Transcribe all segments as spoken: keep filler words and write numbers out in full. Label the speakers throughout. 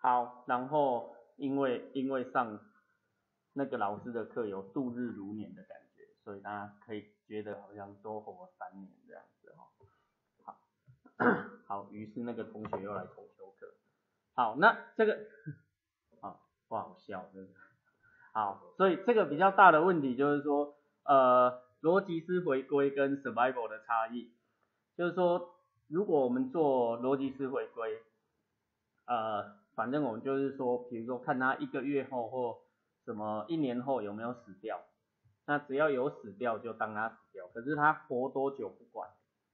Speaker 1: 好，然后因为因为上那个老师的课有度日如年的感觉，所以大家可以觉得好像多活三年这样子哦。好，好，于是那个同学又来重修课。好，那这个啊不好笑，真的。好，所以这个比较大的问题就是说，呃，逻辑思回归跟 survival 的差异，就是说，如果我们做逻辑思回归，呃，反正我们就是说，比如说看他一个月后或什么一年后有没有死掉，那只要有死掉就当他死掉，可是他活多久不管。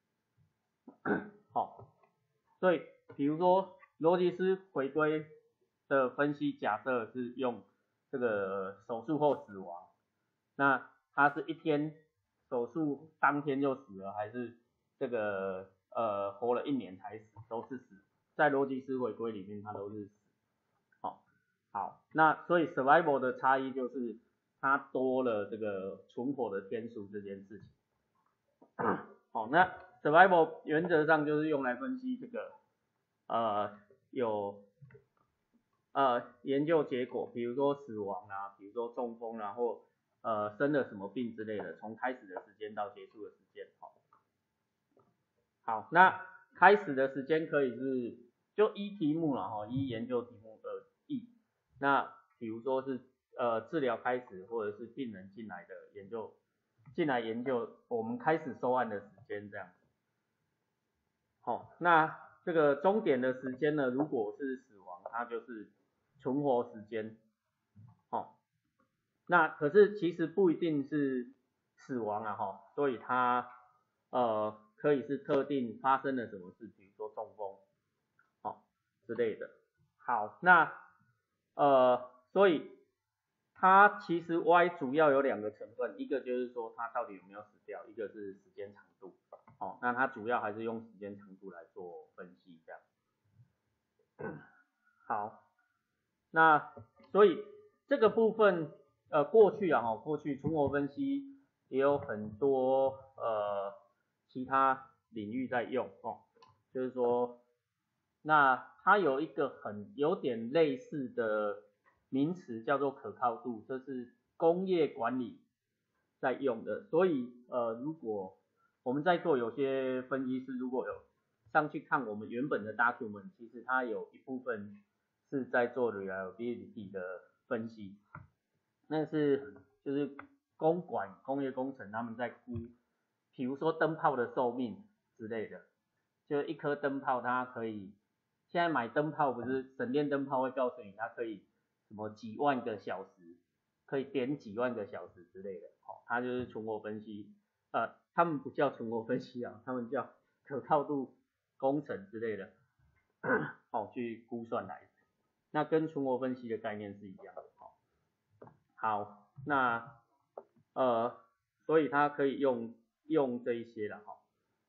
Speaker 1: 好，所以比如说逻辑思回归的分析假设是用这个手术后死亡，那他是一天手术当天就死了，还是这个呃活了一年才死，都是死，在逻辑思回归里面它都是死。好，好，那所以 survival 的差异就是它多了这个存活的天数这件事情。好，那 survival 原则上就是用来分析这个呃有呃研究结果，比如说死亡啊，比如说中风啊，或呃生了什么病之类的，从开始的时间到结束的时间。好，好，那开始的时间可以是就依题目啦哈，依研究题目而异。那比如说是呃治疗开始，或者是病人进来的研究，进来研究我们开始收案的时间这样。好，那这个终点的时间呢，如果是死亡，它就是存活时间。好，那可是其实不一定是死亡啊哈，所以它呃可以是特定发生了什么事，比如说中风，好之类的。好，那呃所以它其实 Y 主要有两个成分，一个就是说它到底有没有死掉，一个是时间长度。哦，那它主要还是用时间长度来做分析这样。好，那所以这个部分呃过去啊哈，过去存活分析也有很多呃其他领域在用哦，就是说那它有一个很有点类似的名词叫做可靠度，这是工业管理在用的，所以呃如果我们在做有些分析师如果有上去看我们原本的 document， 其实它有一部分是在做 reliability 的分析，那是就是公管工业工程他们在估，比如说灯泡的寿命之类的，就一颗灯泡它可以，现在买灯泡不是省电灯泡会告诉你它可以什么几万个小时，可以点几万个小时之类的，好，它就是存活分析。呃，他们不叫存活分析啊，他们叫可靠度工程之类的，好去估算来的。那跟存活分析的概念是一样的。好，好那呃，所以它可以用用这一些的哈。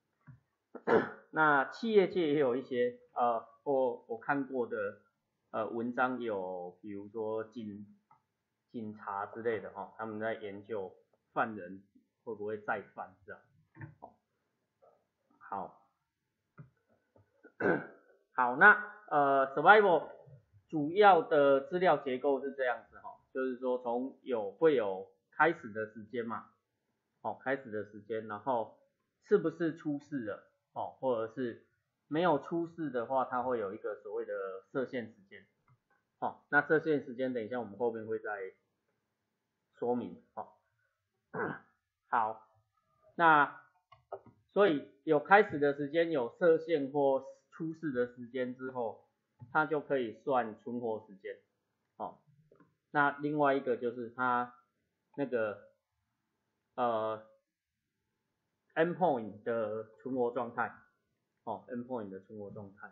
Speaker 1: 那企业界也有一些呃，我我看过的呃文章有，比如说警警察之类的哈，他们在研究犯人会不会再犯这样。好，好，那呃 survival 主要的资料结构是这样子哈，就是说从有会有开始的时间嘛，哦开始的时间，然后是不是出事了哦，或者是没有出事的话，它会有一个所谓的射线时间，哦，那射线时间等一下我们后面会再说明，哦，好，那所以有开始的时间，有射线或出事的时间之后，它就可以算存活时间。哦，那另外一个就是它那个呃 endpoint 的存活状态，哦 endpoint 的存活状态。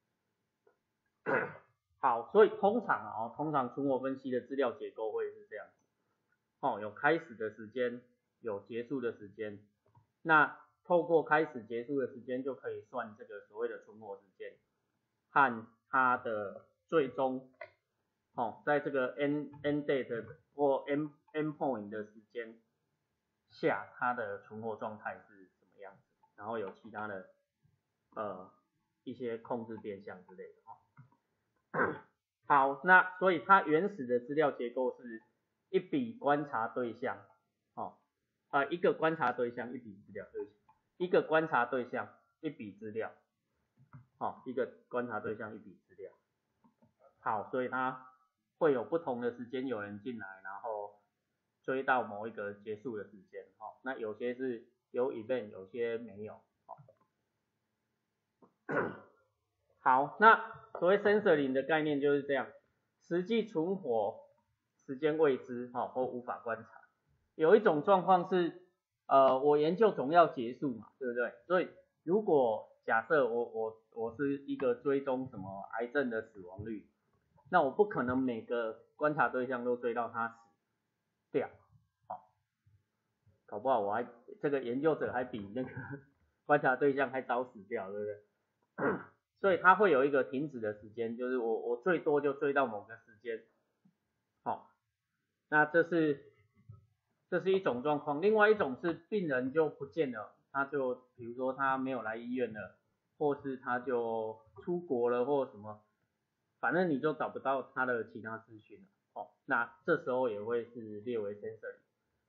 Speaker 1: 好，所以通常啊、哦，通常存活分析的资料结构会是这样子。哦，有开始的时间，有结束的时间。那透过开始结束的时间就可以算这个所谓的存活时间和它的最终，哦，在这个 end end date 或 end endpoint 的时间下，它的存活状态是什么样子，然后有其他的呃一些控制变项之类的哦。 好，那所以它原始的资料结构是一笔观察对象，哦，啊、呃，一个观察对象一笔资料，对不起，一个观察对象一笔资料，好、哦，一个观察对象一笔资料。好，所以它会有不同的时间有人进来，然后追到某一个结束的时间，哦，那有些是有 event， 有些没有，哦。好，那所谓 censoring 的概念就是这样，实际存活时间未知，哦，或无法观察。有一种状况是，呃，我研究总要结束嘛，对不对？所以如果假设我我我是一个追踪什么癌症的死亡率，那我不可能每个观察对象都追到他死掉，好，搞不好我还这个研究者还比那个观察对象还早死掉，对不对？所以它会有一个停止的时间，就是我我最多就追到某个时间，好，那这是这是一种状况，另外一种是病人就不见了，他就比如说他没有来医院了，或是他就出国了或什么，反正你就找不到他的其他资讯了，哦，那这时候也会是列为 censoring。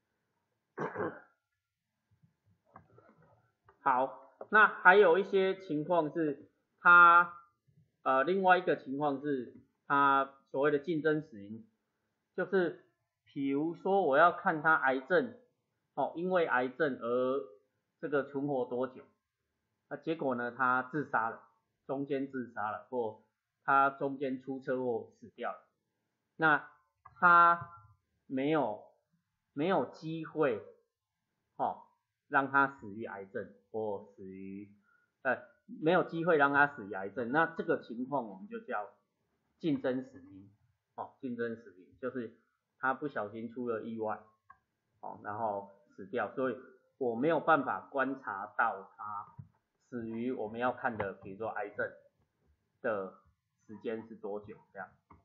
Speaker 1: 好，那还有一些情况是它，呃，另外一个情况是它所谓的竞争死因，就是比如说我要看它癌症，哦，因为癌症而这个存活多久，那结果呢，他自杀了，中间自杀了，或他中间出车祸死掉了，那他没有没有机会，哦，让他死于癌症或死于呃没有机会让他死于癌症，那这个情况我们就叫竞争死因，哦，竞争死因就是他不小心出了意外，哦，然后死掉，所以我没有办法观察到他死于我们要看的，比如说癌症的时间是多久这样。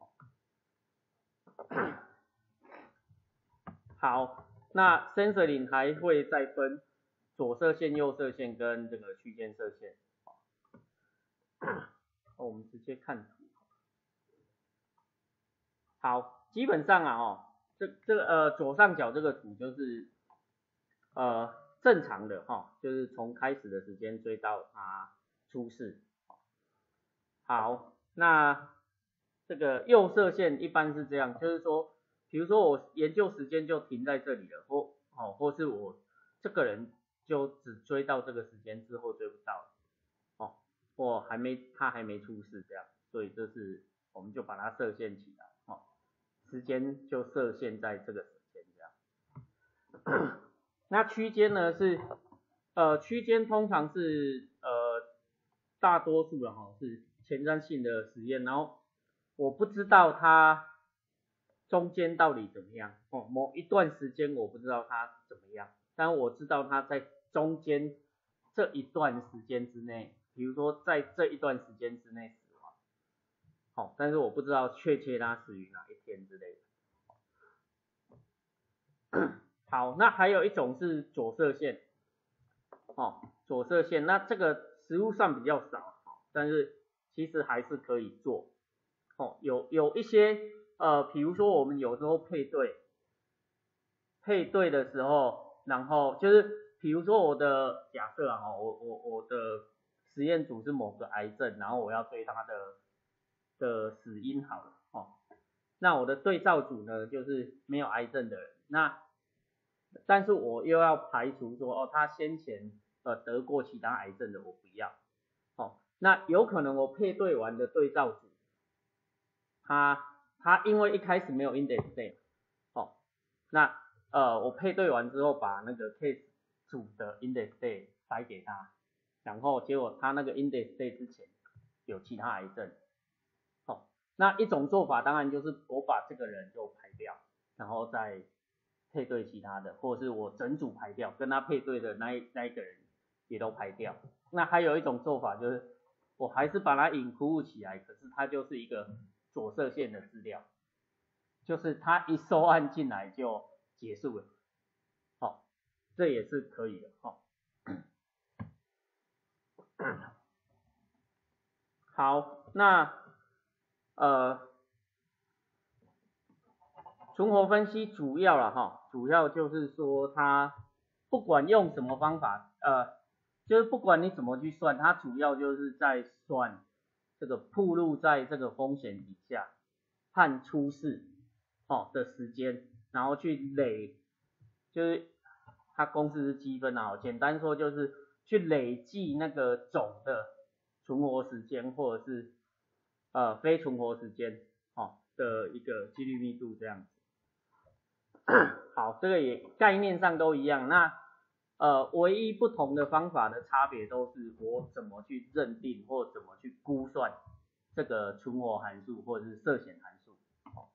Speaker 1: 好，那 censoring 还会再分左射线、右射线跟这个区间射线。我们直接看图。好，基本上啊，哦，这这个呃左上角这个图就是呃正常的哈、哦，就是从开始的时间追到它出事。好，那这个右射线一般是这样，就是说，比如说我研究时间就停在这里了，或哦，或是我这个人就只追到这个时间之后追不到了，哦，或还没他还没出事这样，所以这是我们就把它设线起来，哦，时间就设线在这个时间这样。那区间呢是呃区间通常是呃大多数的哈是前瞻性的实验，然后我不知道它中间到底怎么样哦，某一段时间我不知道它怎么样，但我知道它在中间这一段时间之内，比如说在这一段时间之内死亡，好、哦，但是我不知道确切它死于哪一天之类的。好，那还有一种是左射线，哦，左射线，那这个实物上比较少，但是其实还是可以做。哦，有有一些呃，比如说我们有时候配对，配对的时候，然后就是比如说我的假设啊，我我我的实验组是某个癌症，然后我要对它的的死因好了，哦，那我的对照组呢就是没有癌症的人，那但是我又要排除说哦，他先前呃得过其他癌症的我不要，哦，那有可能我配对完的对照组。他他因为一开始没有 index day， 哦，那呃我配对完之后把那个 case 组的 index day 塞给他，然后结果他那个 index day 之前有其他癌症，哦，那一种做法当然就是我把这个人就排掉，然后再配对其他的，或者是我整组排掉，跟他配对的那一那一个人也都排掉。那还有一种做法就是我还是把它引哭起来，可是它就是一个左射线的资料，就是他一收案进来就结束了，哦，这也是可以的，哦。好，那呃存活分析主要了哈，主要就是说它不管用什么方法，呃，就是不管你怎么去算，它主要就是在算这个暴露在这个风险底下和出事哦的时间，然后去累，就是它公式是积分啊，简单说就是去累计那个总的存活时间或者是呃非存活时间哦的一个几率密度这样子。好，这个也概念上都一样，那呃唯一不同的方法的差别都是我怎么去认定或怎么去估算这个存活函数或者是涉险函数。哦、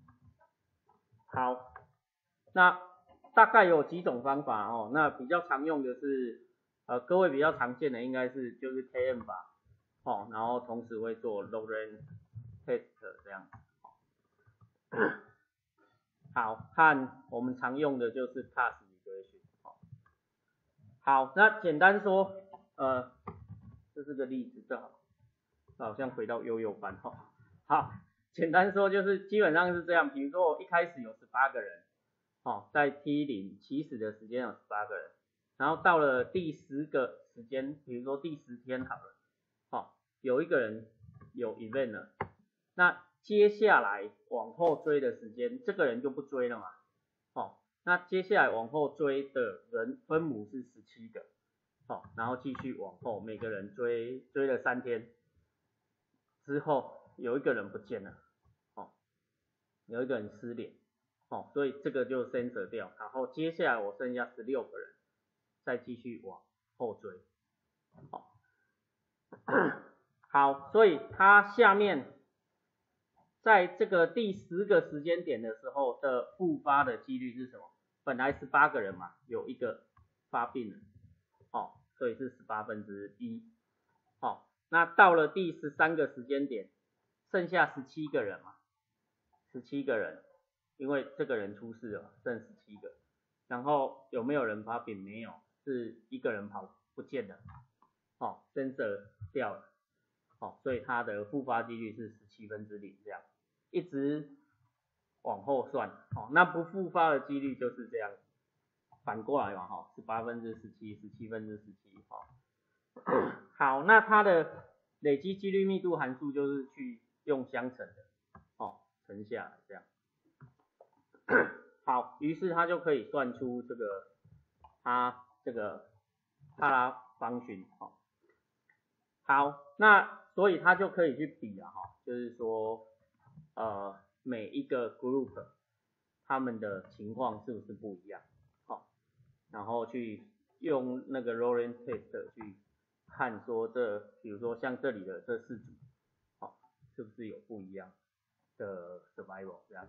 Speaker 1: 好，那大概有几种方法哦，那比较常用的是呃各位比较常见的应该是就是 K M 法哦，然后同时会做 Recurrent test 这样子。好，看我们常用的就是 Task Regression。好，那简单说，呃，这是个例子，正好，好像回到悠悠班哈。好，简单说就是基本上是这样，比如说我一开始有十八个人，哦，在 T 零起始的时间有十八个人，然后到了第十个时间，比如说第十天好了，哦，有一个人有 event 了，那接下来往后追的时间，这个人就不追了嘛，哦，那接下来往后追的人分母是十七个，哦，然后继续往后，每个人追追了三天之后，有一个人不见了，哦，有一个人失联，哦，所以这个就 censor 掉，然后接下来我剩下十六个人，再继续往后追，哦，好，所以它下面在这个第十个时间点的时候的复发的几率是什么？本来十八个人嘛，有一个发病了，哦，所以是十八分之一，哦，那到了第十三个时间点，剩下十七个人嘛，十七个人，因为这个人出事了，剩十七个，然后有没有人发病？没有，是一个人跑不见了，哦 ，censor 掉了，哦，所以它的复发几率是十七分之零这样，一直往后算，哦，那不复发的几率就是这样，反过来嘛，哈，十八分之十七，十七分之十七，哈。好，那它的累积几率密度函数就是去用相乘的，哦，乘下来这样。好，于是它就可以算出这个它这个帕拉方群，哦。好，那所以它就可以去比啊，哈，就是说，呃，每一个 group 他们的情况是不是不一样，好，然后去用那个 Recurrent test 去看说这，比如说像这里的这四组，好，是不是有不一样的 survival 这样。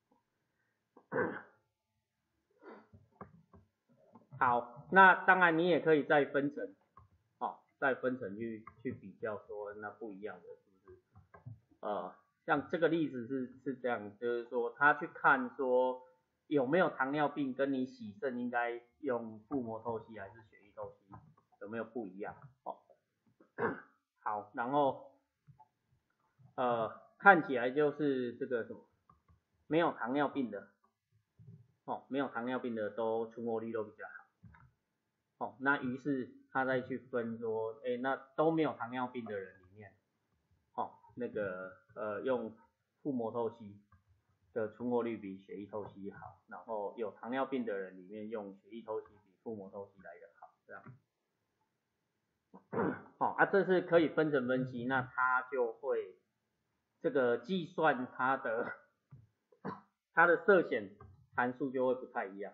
Speaker 1: 好，那当然你也可以再分层，好，再分层去去比较说那不一样的是不是？呃，像这个例子是是这样，就是说他去看说有没有糖尿病，跟你洗肾应该用腹膜透析还是血液透析，有没有不一样？哦，好，然后呃看起来就是这个什么没有糖尿病的，哦，没有糖尿病的都存活率都比较好。哦，那于是他再去分说，哎，那都没有糖尿病的人里面，哦，那个呃用腹膜透析的存活率比血液透析好，然后有糖尿病的人里面用血液透析比腹膜透析来的好，这样。好、哦、啊，这是可以分层分析，那它就会这个计算它的它的涉险函数就会不太一样。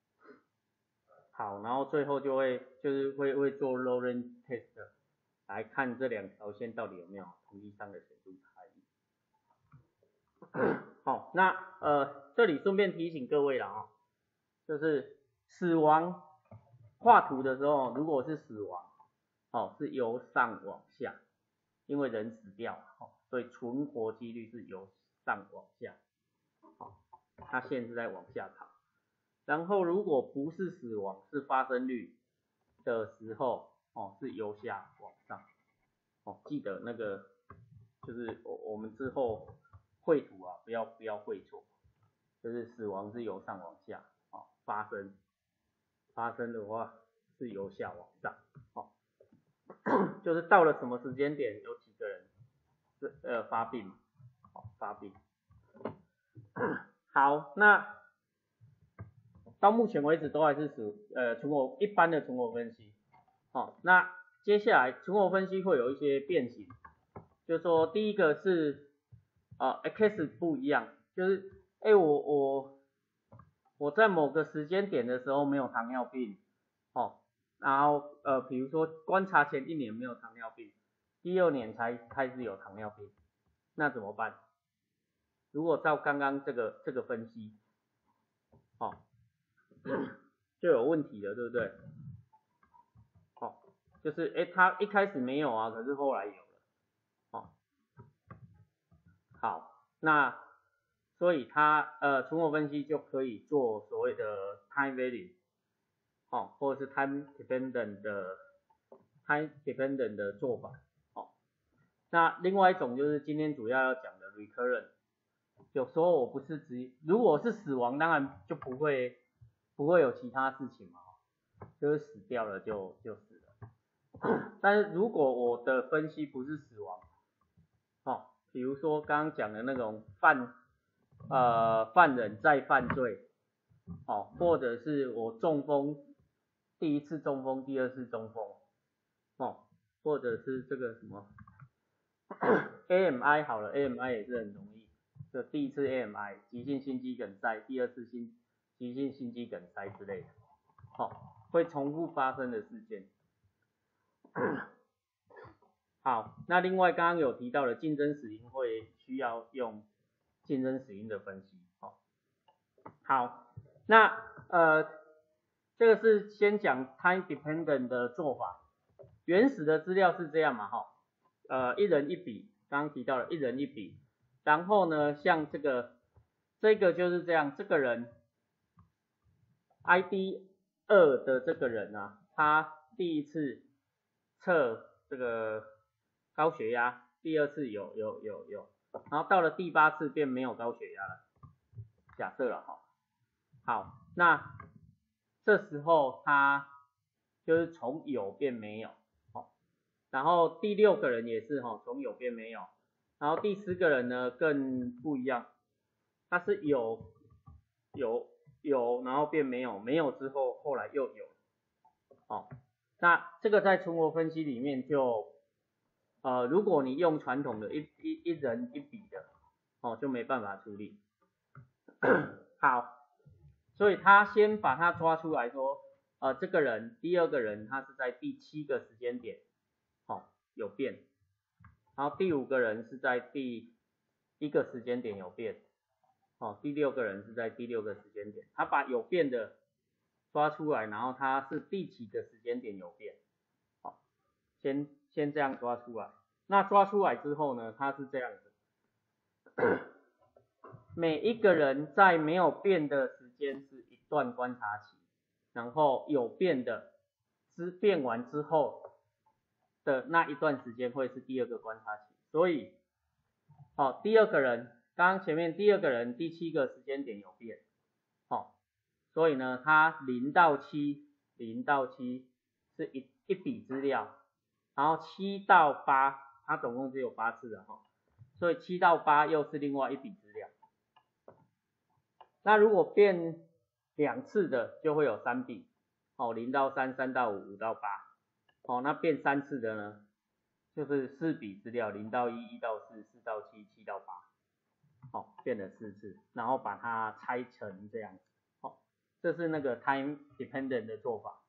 Speaker 1: 好，然后最后就会就是会会做 Recurrent test 来看这两条线到底有没有统计上的显著差异。好，那呃这里顺便提醒各位了啊、哦，就是死亡画图的时候，如果是死亡，哦是由上往下，因为人死掉，哦，所以存活几率是由上往下，哦，它线是在往下跑。然后如果不是死亡，是发生率的时候，哦，是由下往上，哦，记得那个就是我我们之后绘图啊，不要不要绘错， 就是死亡是由上往下，哦，发生，发生的话是由下往上，哦，就是到了什么时间点有几个人是呃发病，哦，发病。好，那到目前为止都还是属呃存活一般的存活分析，哦，那接下来存活分析会有一些变形，就是说第一个是呃 X 不一样，就是哎我我我在某个时间点的时候没有糖尿病，哦，然后呃比如说观察前一年没有糖尿病，第二年才开始有糖尿病，那怎么办？如果照刚刚这个这个分析，哦，就有问题了，对不对？哦，就是哎他一开始没有啊，可是后来有了，哦，好，那所以它呃存活分析就可以做所谓的 time value， 哦，或者是 time dependent 的 time dependent 的做法，哦，那另外一种就是今天主要要讲的 recurrent， 有时候我不是只如果是死亡，当然就不会不会有其他事情嘛，就是死掉了就就死了，但是如果我的分析不是死亡，哦，比如说刚刚讲的那种犯呃犯人再犯罪，哦，或者是我中风，第一次中风，第二次中风，哦，或者是这个什么A M I 好了 ，A M I 也是很容易，就第一次 A M I 急性心肌梗塞，第二次心急性心肌梗塞之类的，哦，会重复发生的事件。好，那另外刚刚有提到的竞争死因会需要用竞争死因的分析，哦，好，那呃这个是先讲 time dependent 的做法，原始的资料是这样嘛，哈，呃一人一笔，刚刚提到了一人一笔，然后呢像这个这个就是这样，这个人 I D 二的这个人啊，他第一次测这个高血压，第二次有有有有，然后到了第八次便没有高血压了，假设了哈，好，那这时候他就是从有变没有，哦，然后第六个人也是哈，从有变没有，然后第十个人呢更不一样，他是有有有，然后变没有，没有之后后来又有，哦，那这个在存活分析里面就呃，如果你用传统的一一一人一笔的，哦，就没办法处理。好，所以他先把它抓出来说，呃，这个人第二个人他是在第七个时间点，哦，有变，然后第五个人是在第一个时间点有变，哦，第六个人是在第六个时间点，他把有变的抓出来，然后他是第几个时间点有变，好，先先这样抓出来。那抓出来之后呢，它是这样子，每一个人在没有变的时间是一段观察期，然后有变的之变完之后的那一段时间会是第二个观察期。所以，好，第二个人，刚刚前面第二个人第七个时间点有变，好，所以呢，它零到七，零到七是一一笔资料，然后七到八。它总共只有八次的哈，所以七到八又是另外一笔资料。那如果变两次的就会有三笔，哦，零到三，三到五，五到八，哦，那变三次的呢，就是四笔资料，零到一，一到四，四到七，七到八，哦，变了四次，然后把它拆成这样子，哦，这是那个 time dependent 的做法。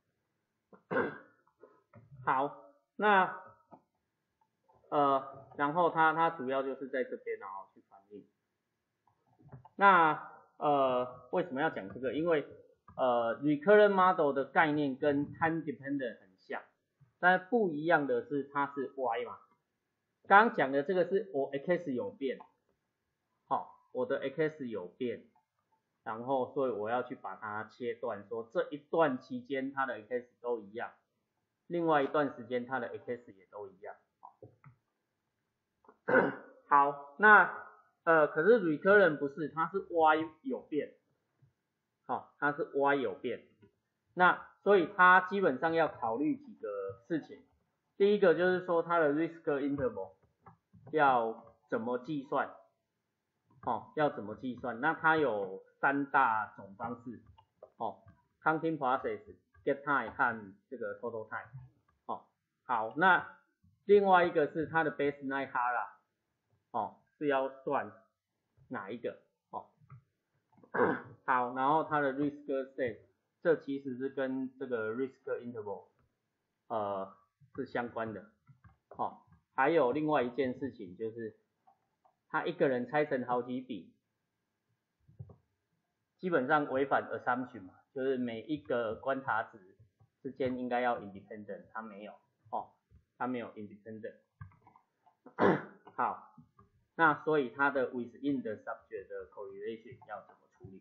Speaker 1: 好，那呃，然后它它主要就是在这边然后去反映。那呃为什么要讲这个？因为呃 recurrent model 的概念跟 time dependent 很像，但不一样的是它是 Y 嘛。刚刚讲的这个是我 X 有变，好，哦，我的 X 有变，然后所以我要去把它切断，说这一段期间它的 X 都一样，另外一段时间它的 X 也都一样。好，那呃，可是 recurrent 不是，它是 y 有变，好、哦，它是 y 有变，那所以它基本上要考虑几个事情，第一个就是说它的 risk interval 要怎么计算，哦，要怎么计算？那它有三大种方式，哦 ，counting process、get time 和这个 total time， 哦，好，那另外一个是它的 baseline hara， 哦，是要算哪一个？哦，好，然后它的 risk state， 这其实是跟这个 risk interval， 呃，是相关的，哦，还有另外一件事情就是。他一个人拆成好几笔，基本上违反 assumption 嘛，就是每一个观察值之间应该要 independent， 他没有，哦，他没有 independent。好，那所以他的 within the subject 的 correlation 要怎么处理？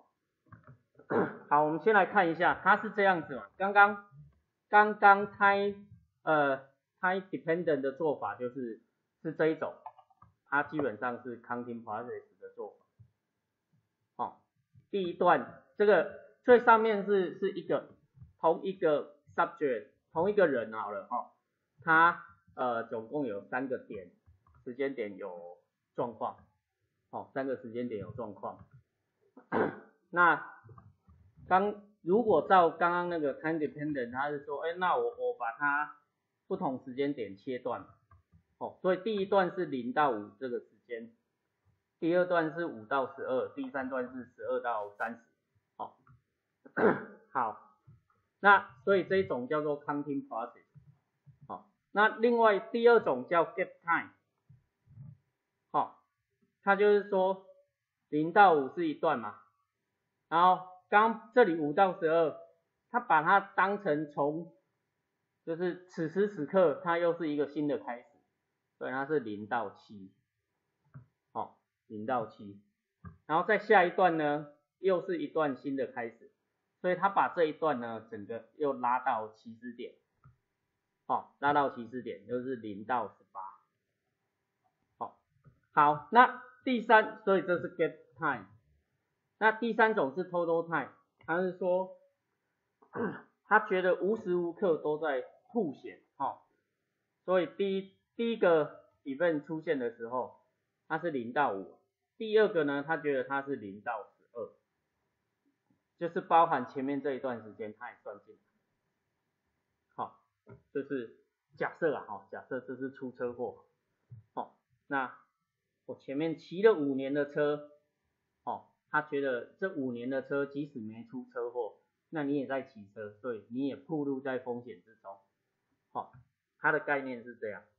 Speaker 1: 好，我们先来看一下，它是这样子嘛，刚刚刚刚 time 呃 time dependent 的做法就是是这一种。它基本上是 counting process 的做法，哦，第一段这个最上面是是一个同一个 subject 同一个人好了，哦，他呃总共有三个点时间点有状况，哦，三个时间点有状况，那刚如果照刚刚那个 time dependent， 他是说，哎，那我我把它不同时间点切断。哦，所以第一段是零到五这个时间，第二段是五到十二，第三段是十二到三十。哦，好，那所以这一种叫做 counting process。好，那另外第二种叫 get time。好，它就是说零到五是一段嘛，然后刚这里五到十二，它把它当成从就是此时此刻它又是一个新的开始。所以它是零到七，哦，零到七，然后再下一段呢，又是一段新的开始，所以它把这一段呢，整个又拉到起始点，哦，拉到起始点就是零到十八，哦，好，那第三，所以这是 get time， 那第三种是 total time， 它是说，他觉得无时无刻都在凸显，哦，所以第一。第一个 event 出现的时候，它是零到五。第二个呢，他觉得它是零到十二，就是包含前面这一段时间，它也算进来。好，这是假设啊，哈，假设这是出车祸。好，那我前面骑了五年的车，哦，他觉得这五年的车即使没出车祸，那你也在骑车，所以你也暴露在风险之中。好，它的概念是这样。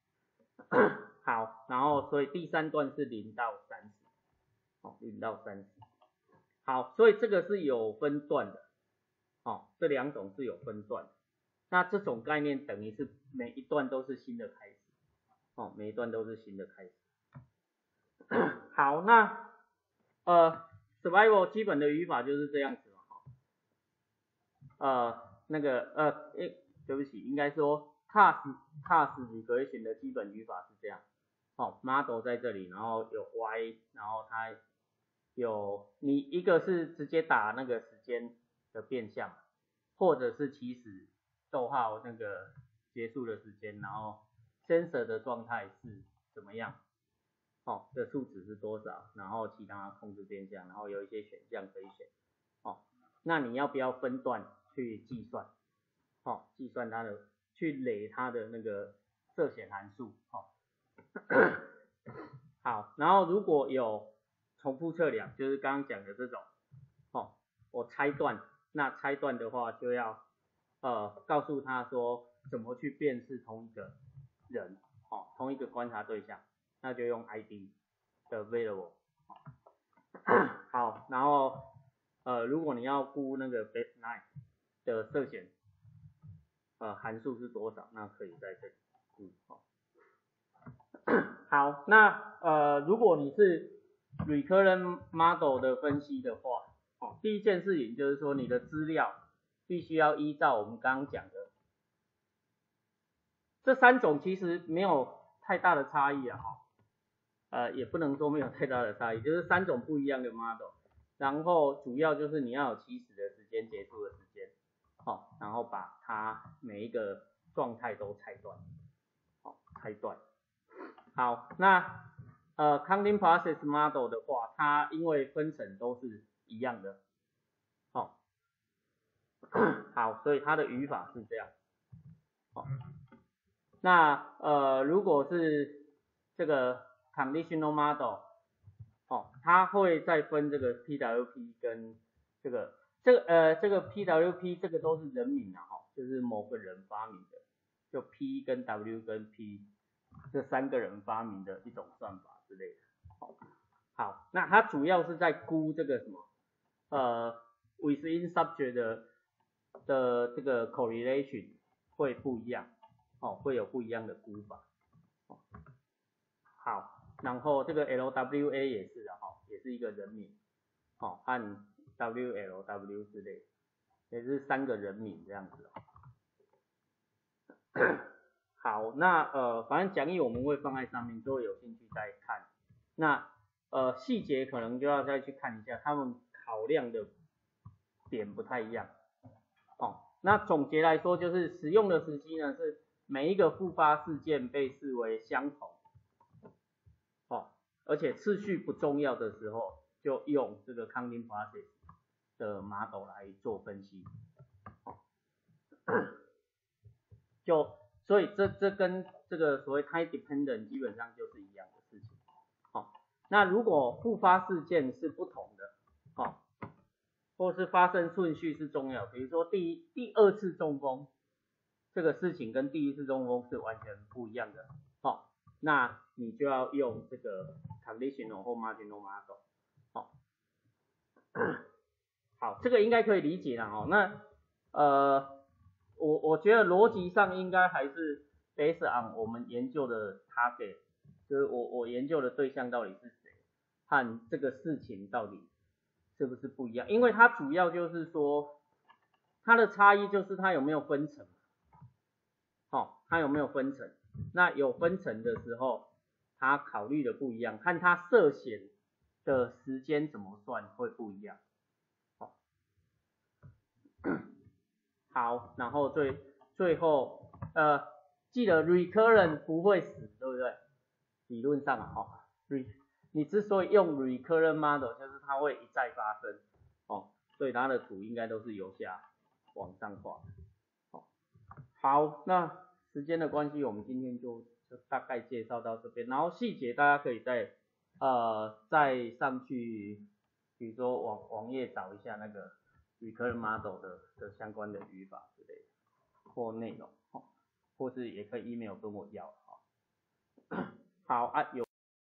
Speaker 1: 好，然后所以第三段是零到三十，哦，零到三十，好，所以这个是有分段的，哦，这两种是有分段的，那这种概念等于是每一段都是新的开始，哦，每一段都是新的开始。好，那呃 survival 基本的语法就是这样子嘛，呃，那个呃，诶，对不起，应该说 task task regression 的基本语法是这样。哦 ，model 在这里，然后有 y， 然后它有你一个是直接打那个时间的变项，或者是起始逗号那个结束的时间，然后 sensor 的状态是怎么样，哦，这数值是多少，然后其他控制变项，然后有一些选项可以选，哦，那你要不要分段去计算，哦，计算它的去累它的那个涉险函数，哦。好，然后如果有重复测量，就是刚刚讲的这种，哦，我拆断，那拆断的话就要呃告诉他说怎么去辨识同一个人，哦，同一个观察对象，那就用 I D 的 available。好，然后呃如果你要估那个 baseline 的涉险呃函数是多少，那可以在这里估，哦。好，那呃，如果你是 recurrent model 的分析的话，哦，第一件事情就是说你的资料必须要依照我们刚刚讲的这三种，其实没有太大的差异啊，哈， 呃也不能说没有太大的差异，就是三种不一样的 model， 然后主要就是你要有起始的时间、结束的时间，哦，然后把它每一个状态都拆断，哦，拆断。好，那呃 counting process model 的话，它因为分层都是一样的，哦，好，所以它的语法是这样，哦，那呃如果是这个 conditional model， 哦，它会再分这个 P W P 跟这个这个呃这个 P W P 这个都是人名啊，哈、哦，就是某个人发明的，就 P 跟 W 跟 P 这三个人发明的一种算法之类的。哦，好，那它主要是在估这个什么呃 within subject 的的这个 correlation 会不一样，哦，会有不一样的估法。哦，好，然后这个 L W A 也是的哈、哦，也是一个人名，哦，和 W L W 之类的，也是三个人名这样子哦。好，那呃，反正讲义我们会放在上面，各位有兴趣再看。那呃细节可能就要再去看一下，他们考量的点不太一样。哦，那总结来说，就是使用的时机呢是每一个复发事件被视为相同，哦，而且次序不重要的时候，就用这个 counting process 的 model 来做分析。哦，就所以这这跟这个所谓 time dependent 基本上就是一样的事情。哦，那如果复发事件是不同的，哦，或是发生顺序是重要，比如说第一第二次中风这个事情跟第一次中风是完全不一样的，哦，那你就要用这个 conditional 或 marginal model。哦，好，这个应该可以理解了哦。那呃。我我觉得逻辑上应该还是 based on 我们研究的 target， 就是我我研究的对象到底是谁，和这个事情到底是不是不一样，因为它主要就是说它的差异就是它有没有分层，哦，它有没有分层，那有分层的时候，它考虑的不一样，和它涉险的时间怎么算会不一样。好，然后最最后呃，记得 recurrent 不会死，对不对？理论上啊，哦，你之所以用 recurrent model， 就是它会一再发生，哦，所以它的图应该都是由下往上画。哦，好，那时间的关系，我们今天就就大概介绍到这边，然后细节大家可以再呃再上去，比如说网网页找一下那个recurrent model 的的相关的语法之类的或内容，或是也可以 email 跟我要，好，好啊有。